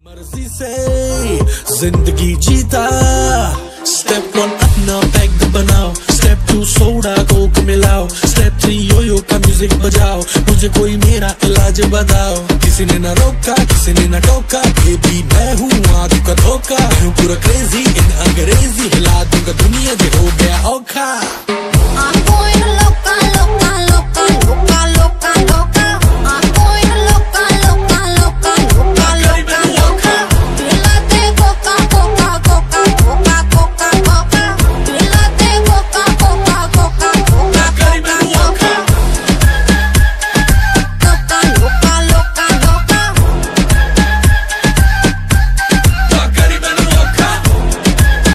मर्जी से जिंदगी जीता। स्टेप 1 अपना पैक बनाओ, स्टेप 2 सोडा कोक मिलाओ, स्टेप 3 योयो का म्यूजिक बजाओ, मुझे कोई मेरा इलाज बताओ। किसी ने ना रोका, किसी ने ना टोका, बेबी मैं हूँ आदू का धोखा। हूँ पूरा क्रेजी इन अंग्रेजी, हिला दूंगा दुनिया जो हो गया औखा। I'm going loca, loca, loca.